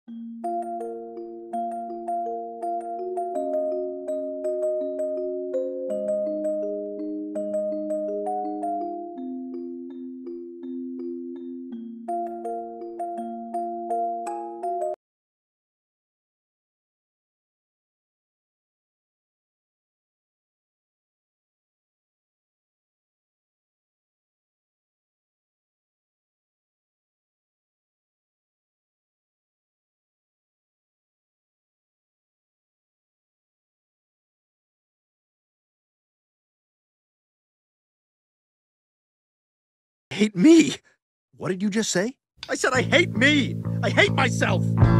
Hate me? What did you just say? I said I hate me! I hate myself!